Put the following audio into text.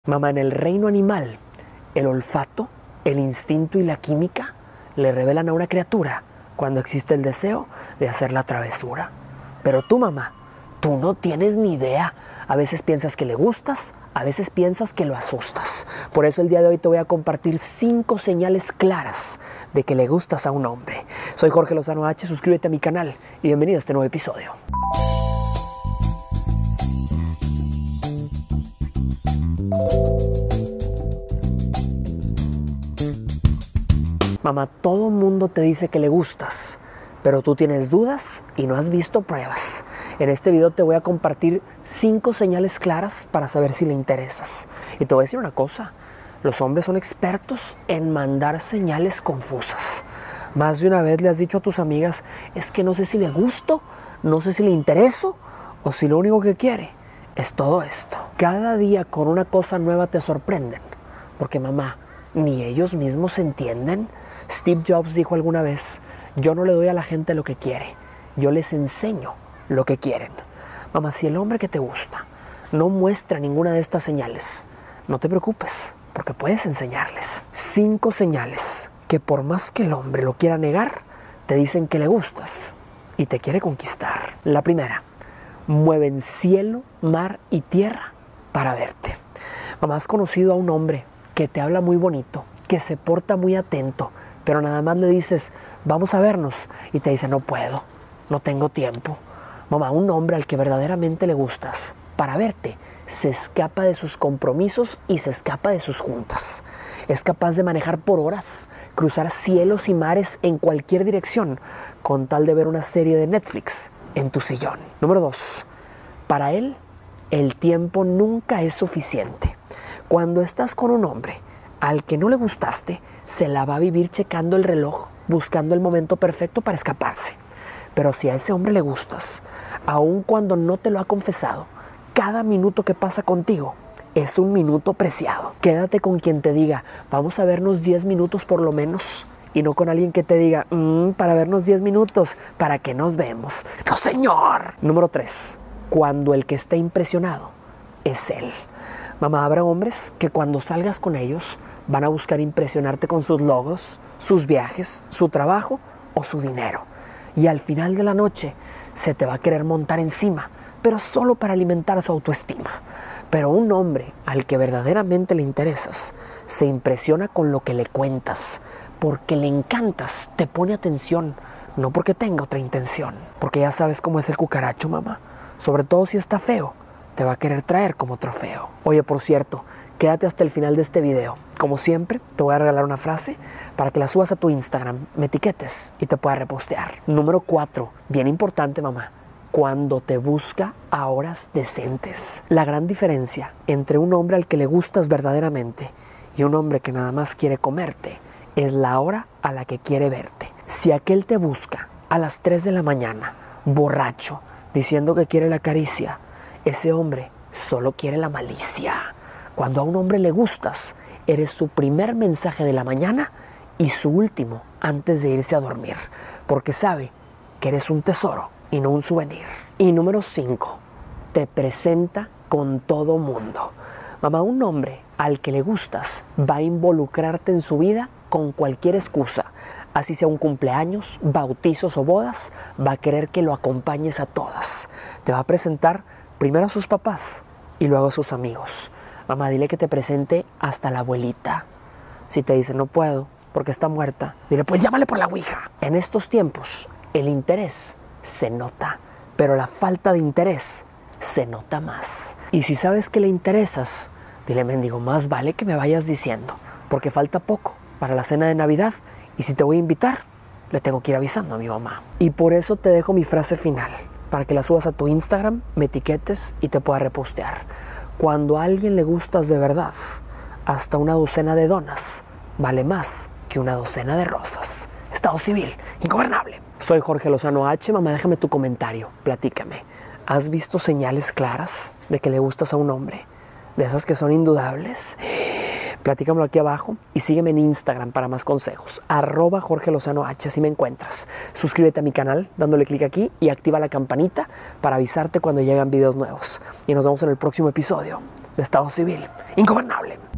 Mamá, en el reino animal, el olfato, el instinto y la química le revelan a una criatura cuando existe el deseo de hacer la travesura. Pero tú, mamá, tú no tienes ni idea. A veces piensas que le gustas, a veces piensas que lo asustas. Por eso el día de hoy te voy a compartir 5 señales claras de que le gustas a un hombre. Soy Jorge Lozano H, suscríbete a mi canal y bienvenido a este nuevo episodio. Mamá, todo mundo te dice que le gustas, pero tú tienes dudas y no has visto pruebas. En este video te voy a compartir 5 señales claras para saber si le interesas. Y te voy a decir una cosa, los hombres son expertos en mandar señales confusas. Más de una vez le has dicho a tus amigas, es que no sé si le gusto, no sé si le intereso, o si lo único que quiere es todo esto. Cada día con una cosa nueva te sorprenden, porque mamá, ni ellos mismos entienden. Steve Jobs dijo alguna vez, yo no le doy a la gente lo que quiere, yo les enseño lo que quieren. Mamá, si el hombre que te gusta no muestra ninguna de estas señales, no te preocupes, porque puedes enseñarles. 5 señales que por más que el hombre lo quiera negar, te dicen que le gustas y te quiere conquistar. La primera, mueven cielo, mar y tierra para verte. Mamá, ¿has conocido a un hombre que te habla muy bonito, que se porta muy atento, pero nada más le dices, vamos a vernos, y te dice, no puedo, no tengo tiempo? Mamá, un hombre al que verdaderamente le gustas, para verte, se escapa de sus compromisos y se escapa de sus juntas. Es capaz de manejar por horas, cruzar cielos y mares en cualquier dirección, con tal de ver una serie de Netflix en tu sillón. Número 2, para él, el tiempo nunca es suficiente. Cuando estás con un hombre al que no le gustaste, se la va a vivir checando el reloj, buscando el momento perfecto para escaparse. Pero si a ese hombre le gustas, aun cuando no te lo ha confesado, cada minuto que pasa contigo es un minuto preciado. Quédate con quien te diga, vamos a vernos 10 minutos por lo menos, y no con alguien que te diga, para vernos 10 minutos, ¿para qué nos vemos? ¡No, señor! Número 3, cuando el que está impresionado es él. Mamá, habrá hombres que cuando salgas con ellos van a buscar impresionarte con sus logros, sus viajes, su trabajo o su dinero. Y al final de la noche se te va a querer montar encima, pero solo para alimentar su autoestima. Pero un hombre al que verdaderamente le interesas se impresiona con lo que le cuentas, porque le encantas, te pone atención, no porque tenga otra intención. Porque ya sabes cómo es el cucaracho, mamá, sobre todo si está feo. Te va a querer traer como trofeo. Oye, por cierto, quédate hasta el final de este video. Como siempre, te voy a regalar una frase para que la subas a tu Instagram, me etiquetes y te pueda repostear. Número 4, bien importante, mamá, cuando te busca a horas decentes. La gran diferencia entre un hombre al que le gustas verdaderamente y un hombre que nada más quiere comerte es la hora a la que quiere verte. Si aquel te busca a las 3 de la mañana, borracho, diciendo que quiere la caricia, ese hombre solo quiere la malicia. Cuando a un hombre le gustas, eres su primer mensaje de la mañana y su último antes de irse a dormir, porque sabe que eres un tesoro y no un souvenir. Y número 5, te presenta con todo mundo. Mamá, un hombre al que le gustas va a involucrarte en su vida con cualquier excusa. Así sea un cumpleaños, bautizos o bodas, va a querer que lo acompañes a todas. Te va a presentar primero a sus papás y luego a sus amigos. Mamá, dile que te presente hasta la abuelita. Si te dice no puedo porque está muerta, dile pues llámale por la ouija. En estos tiempos el interés se nota, pero la falta de interés se nota más. Y si sabes que le interesas, dile, mendigo, más vale que me vayas diciendo, porque falta poco para la cena de Navidad y si te voy a invitar, le tengo que ir avisando a mi mamá. Y por eso te dejo mi frase final, para que la subas a tu Instagram, me etiquetes y te pueda repostear. Cuando a alguien le gustas de verdad, hasta una docena de donas vale más que una docena de rosas. Estado civil, ingobernable. Soy Jorge Lozano H, mamá, déjame tu comentario, platícame. ¿Has visto señales claras de que le gustas a un hombre? De esas que son indudables. Platícamelo aquí abajo y sígueme en Instagram para más consejos. @Jorge Lozano H, así me encuentras. Suscríbete a mi canal dándole clic aquí y activa la campanita para avisarte cuando llegan videos nuevos. Y nos vemos en el próximo episodio. de estado civil. Ingobernable.